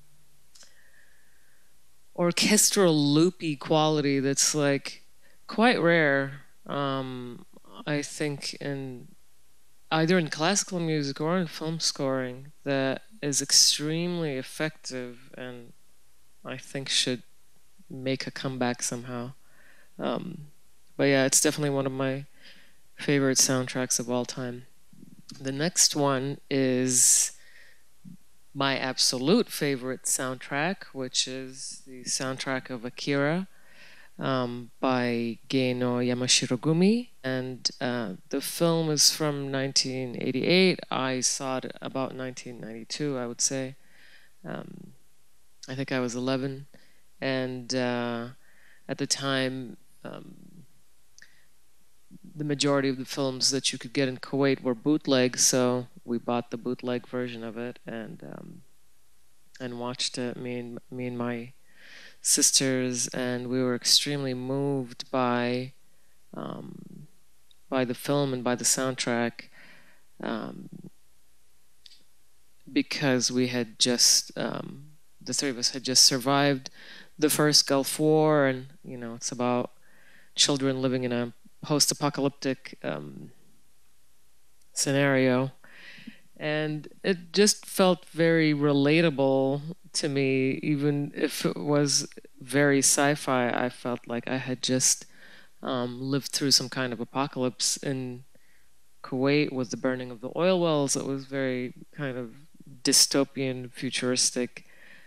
orchestral loopy quality that's like quite rare, I think, in either in classical music or in film scoring, that is extremely effective and I think should make a comeback somehow. But yeah, it's definitely one of my favorite soundtracks of all time. The next one is my absolute favorite soundtrack, which is the soundtrack of Akira by Geino Yamashirogumi. And the film is from 1988. I saw it about 1992, I would say. I think I was 11. And at the time, the majority of the films that you could get in Kuwait were bootleg, so we bought the bootleg version of it and watched it, me and my sisters, and we were extremely moved by the film and by the soundtrack, because we had just the three of us had just survived the first Gulf War, and you know, it's about children living in a post-apocalyptic scenario, and it just felt very relatable to me. Even if it was very sci-fi, I felt like I had just lived through some kind of apocalypse in Kuwait with the burning of the oil wells. It was very kind of dystopian, futuristic,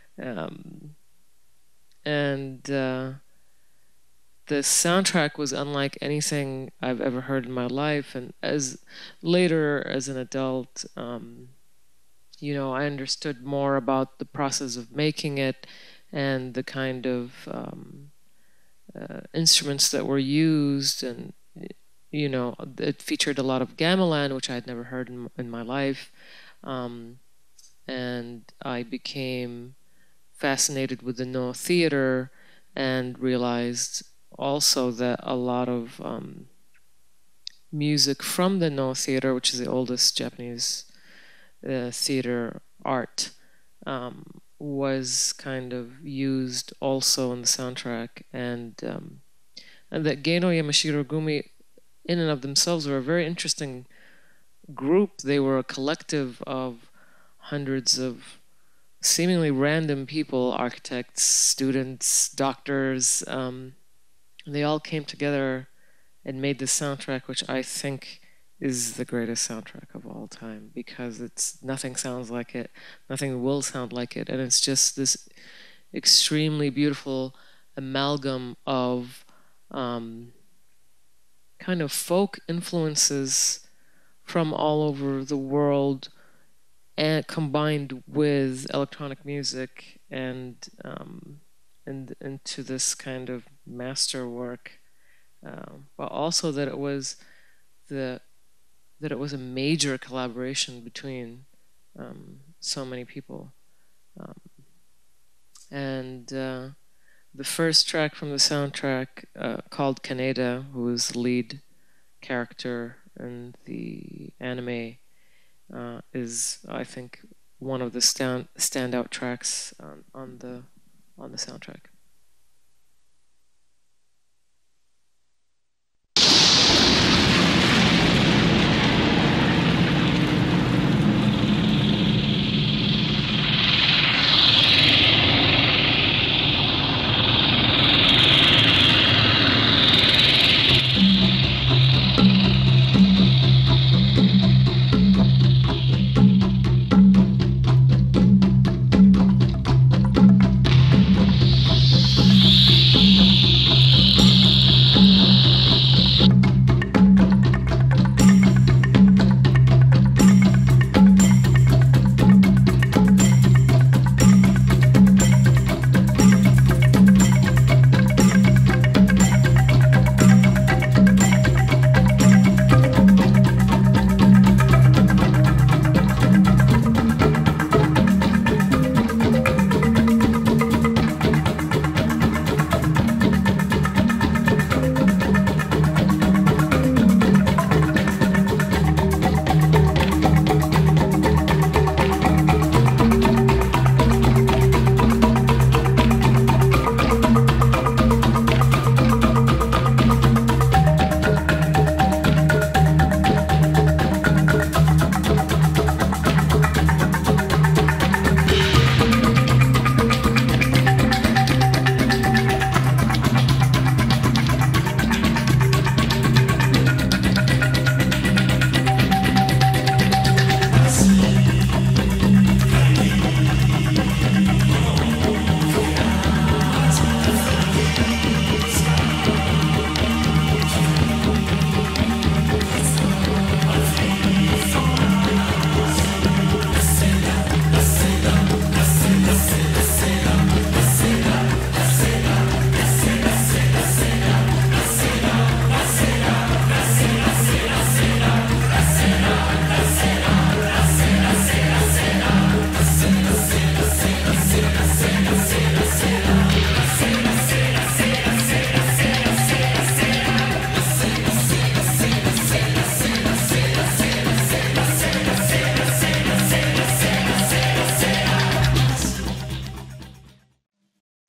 and the soundtrack was unlike anything I've ever heard in my life. And as later as an adult, you know, I understood more about the process of making it and the kind of instruments that were used. And, you know, it featured a lot of gamelan, which I had never heard in my life. And I became fascinated with the No theater and realized also that a lot of music from the No theater, which is the oldest Japanese theater art, was kind of used also in the soundtrack, and that Geino Yamashirogumi in and of themselves were a very interesting group. They were a collective of hundreds of seemingly random people, architects, students, doctors. They all came together and made this soundtrack, which I think is the greatest soundtrack of all time, because nothing sounds like it, nothing will sound like it, and it's just this extremely beautiful amalgam of kind of folk influences from all over the world, and combined with electronic music and into this kind of masterwork, but also that it was a major collaboration between so many people. And the first track from the soundtrack, called Kaneda, who is the lead character in the anime, is, I think, one of the standout tracks on the soundtrack.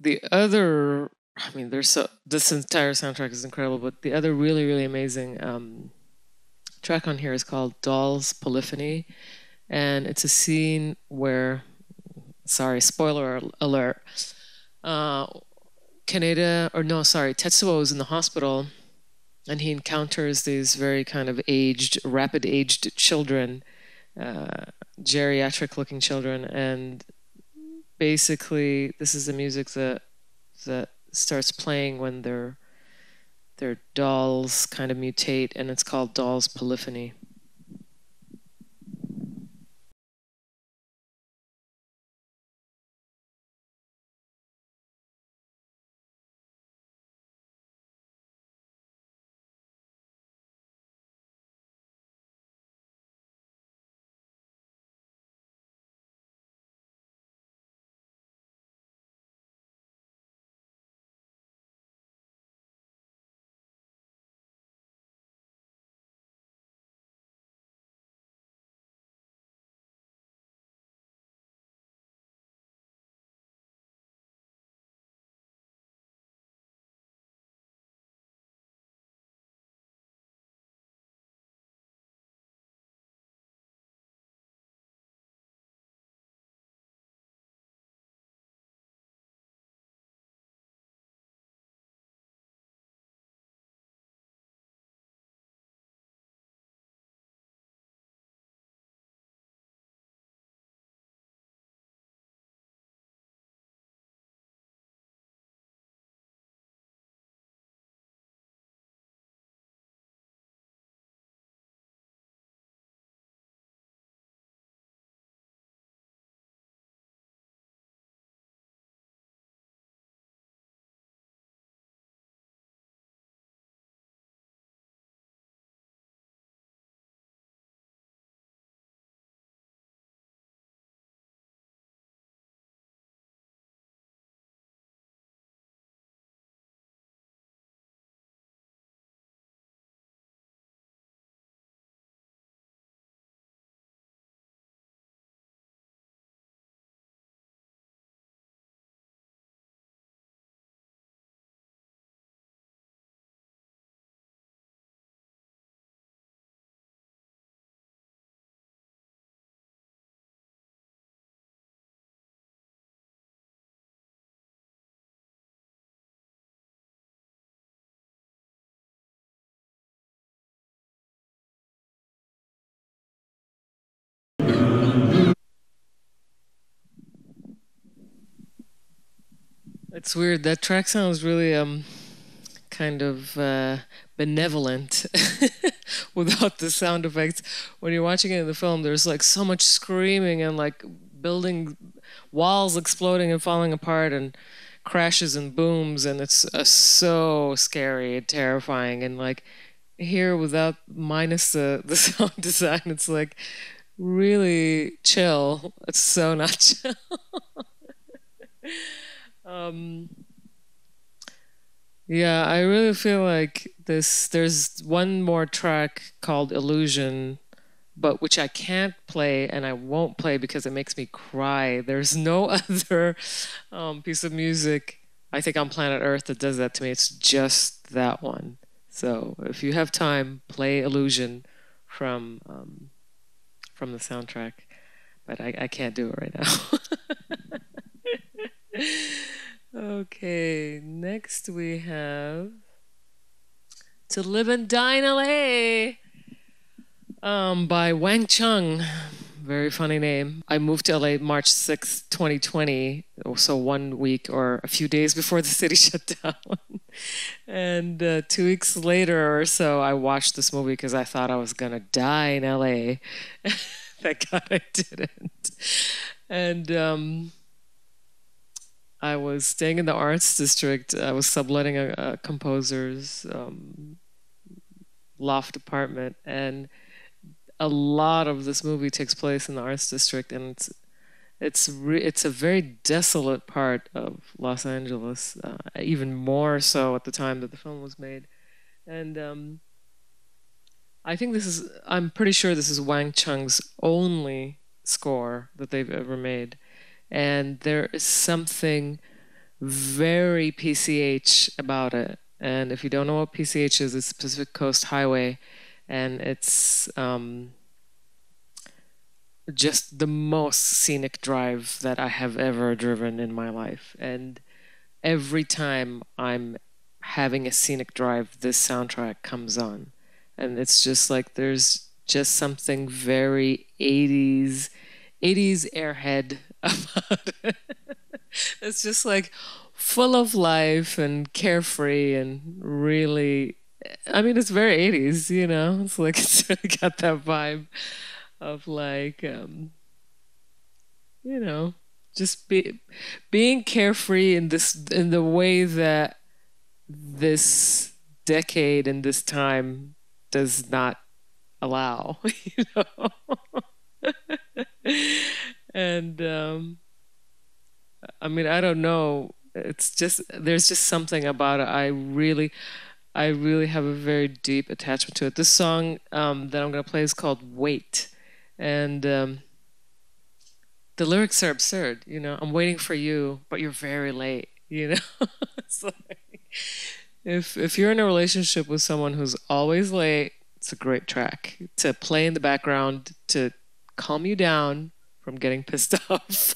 the other, I mean, this entire soundtrack is incredible, but the other really, really amazing track on here is called Doll's Polyphony. And it's a scene where, sorry, spoiler alert, Tetsuo is in the hospital and he encounters these very kind of rapid aged children, geriatric looking children. And basically this is the music that starts playing when their dolls kind of mutate, and it's called Doll's Polyphony. It's weird. That track sounds really kind of benevolent without the sound effects. When you're watching it in the film, there's like so much screaming and like building walls exploding and falling apart and crashes and booms, and it's so scary and terrifying. And like here, without minus the sound design, it's like really chill. It's so not chill. Yeah, I really feel like there's one more track called Illusion, but which I can't play and I won't play because it makes me cry. There's no other piece of music, I think, on planet Earth that does that to me. It's just that one. So if you have time, play Illusion from the soundtrack. But I can't do it right now. Okay, next we have To Live and Die in LA by Wang Chung. Very funny name. I moved to LA March 6th, 2020, so 1 week or a few days before the city shut down. And 2 weeks later or so, I watched this movie because I thought I was going to die in LA. Thank God I didn't. And I was staying in the arts district. I was subletting a composer's loft apartment, and a lot of this movie takes place in the arts district, and it's a very desolate part of Los Angeles, even more so at the time that the film was made. And I'm pretty sure this is Wang Chung's only score that they've ever made. And there is something very PCH about it. And if you don't know what PCH is, it's Pacific Coast Highway, and it's just the most scenic drive that I have ever driven in my life. And every time I'm having a scenic drive, this soundtrack comes on. And it's just like there's just something very 80s airhead about it. It's just like full of life and carefree and really, I mean, it's very 80s, you know? It's like it's really got that vibe of like, you know, just being carefree in the way that this decade and this time does not allow, you know. And I mean, I don't know. It's just there's just something about it. I really have a very deep attachment to it. This song that I'm gonna play is called "Wait," and the lyrics are absurd. You know, I'm waiting for you, but you're very late. You know, it's like if you're in a relationship with someone who's always late, it's a great track to play in the background to calm you down from getting pissed off.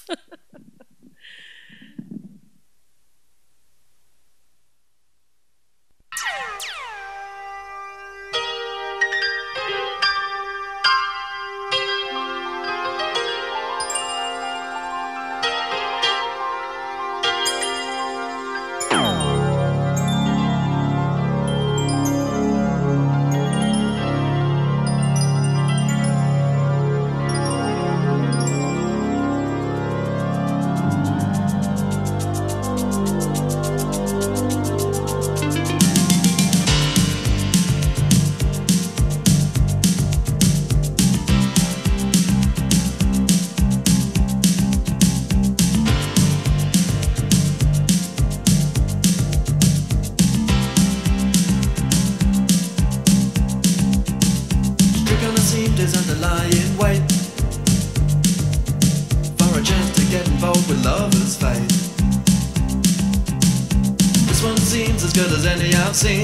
Seen.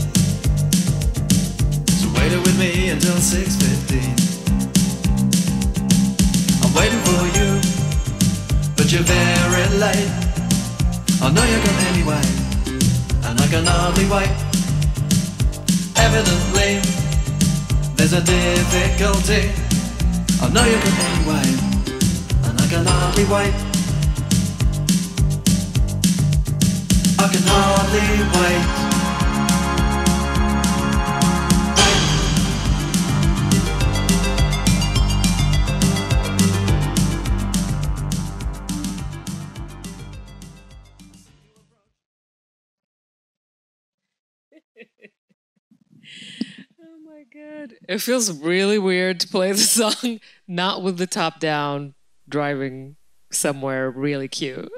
So wait it with me until 6:15. I'm waiting for you, but you're very late. I know you're gone anyway, and I can hardly wait. Evidently, there's a difficulty. I know you're gone anyway, and I can hardly wait. I can hardly wait. Oh my god. It feels really weird to play the song not with the top down driving somewhere really cute.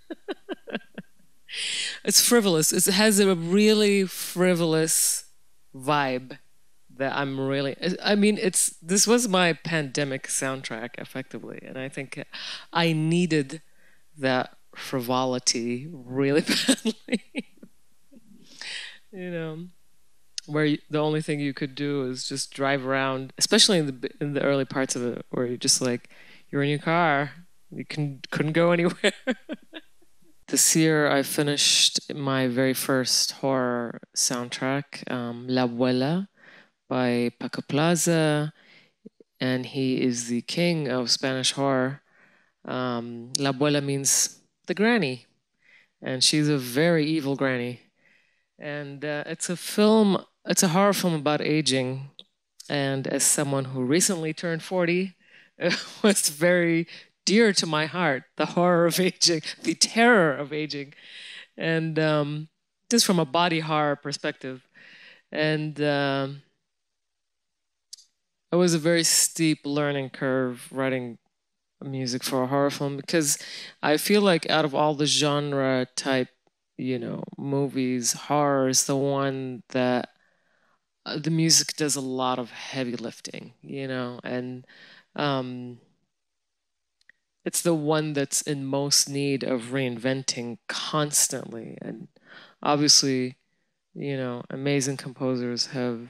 It's frivolous. It has a really frivolous vibe that I'm really I mean this was my pandemic soundtrack effectively, and I think I needed that frivolity really badly. You know, where the only thing you could do is just drive around, especially in the early parts of it, where you're just like you're in your car, you couldn't go anywhere. This year, I finished my very first horror soundtrack, La Abuela by Paco Plaza, and he is the king of Spanish horror. La Abuela means the granny, and she's a very evil granny. And it's a horror film about aging. And as someone who recently turned 40, it was very dear to my heart, the horror of aging, the terror of aging. And just from a body horror perspective. And it was a very steep learning curve writing music for a horror film, because I feel like out of all the genre type, movies, horror is the one that the music does a lot of heavy lifting, and it's the one that's in most need of reinventing constantly. And obviously, you know, amazing composers have,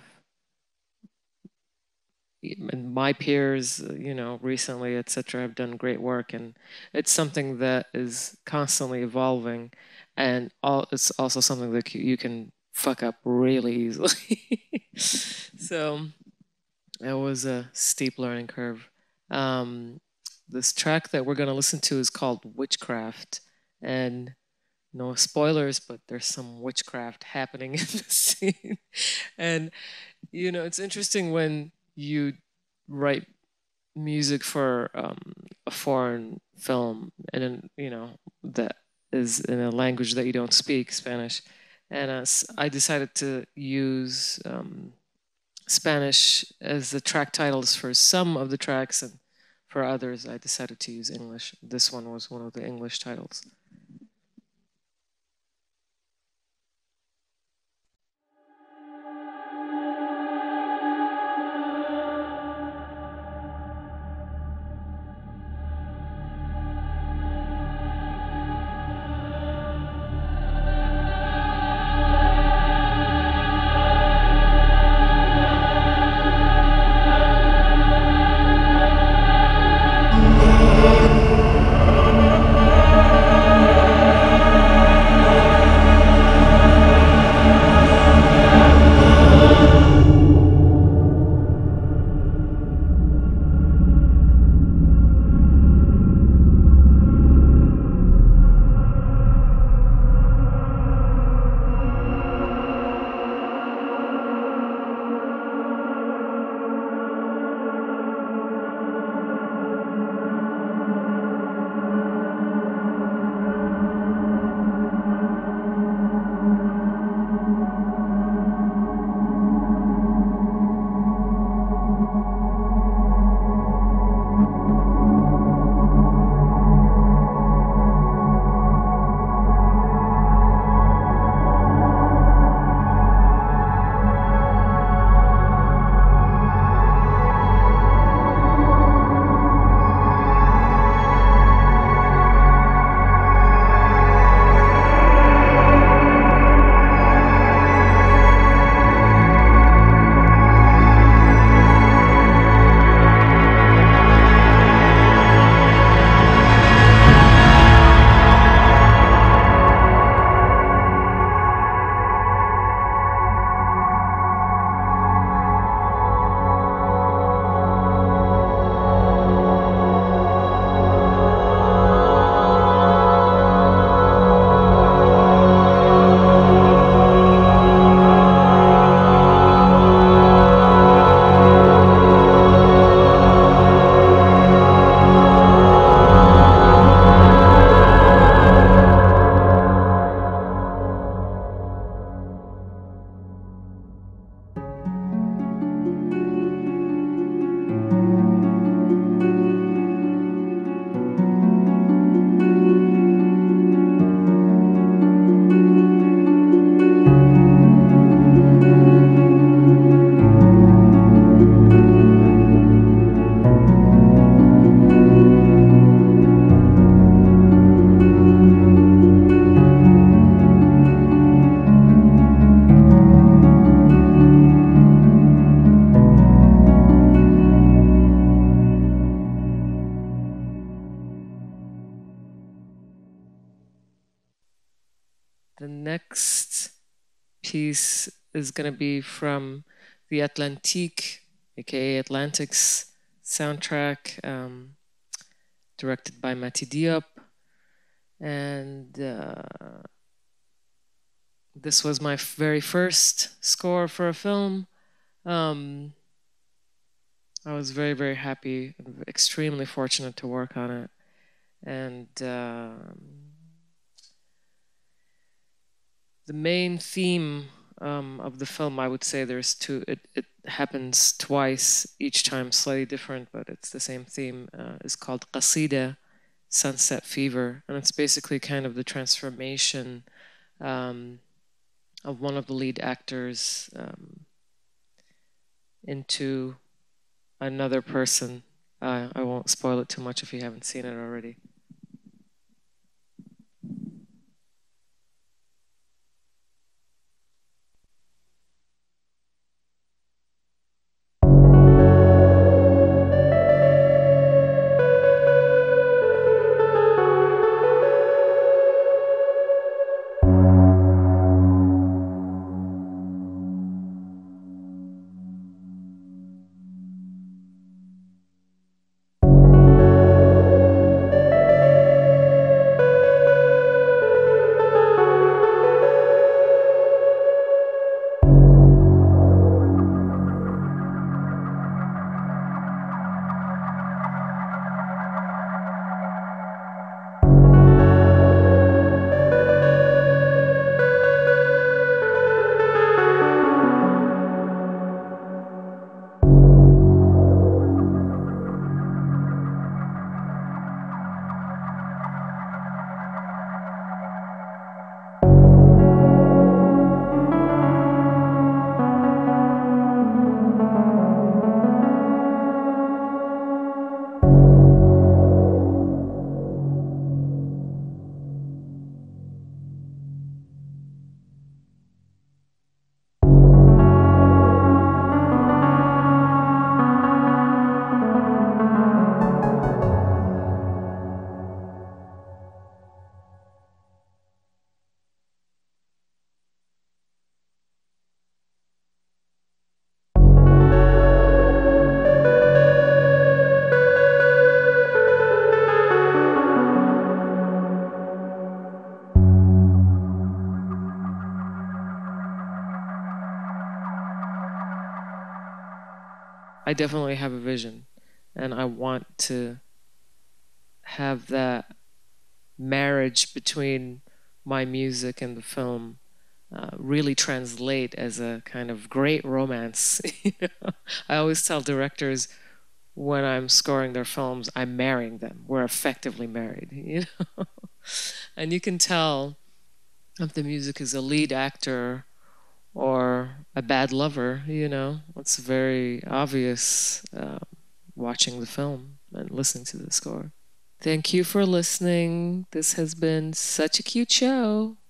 and my peers, you know, recently, etc., have done great work, and it's something that is constantly evolving, and it's also something that you can fuck up really easily. So it was a steep learning curve. This track that we're gonna listen to is called Witchcraft, and no spoilers, but there's some witchcraft happening in the scene. And you know, it's interesting when you write music for a foreign film, and then, you know, that is in a language that you don't speak, Spanish. And I decided to use Spanish as the track titles for some of the tracks, and for others I decided to use English. This one was one of the English titles. The next piece is going to be from the Atlantique, aka Atlantic's soundtrack, directed by Mati Diop. And this was my very first score for a film. I was very, very happy and extremely fortunate to work on it. And the main theme of the film, I would say there's two, it happens twice, each time slightly different, but it's the same theme, is called Qasida, Sunset Fever. And it's basically kind of the transformation of one of the lead actors into another person. I won't spoil it too much if you haven't seen it already. I definitely have a vision, and I want to have that marriage between my music and the film really translate as a kind of great romance. You know? I always tell directors when I'm scoring their films, I'm marrying them. We're effectively married, you know? And you can tell if the music is a lead actor or a bad lover, you know? It's very obvious watching the film and listening to the score. Thank you for listening. This has been such a cute show.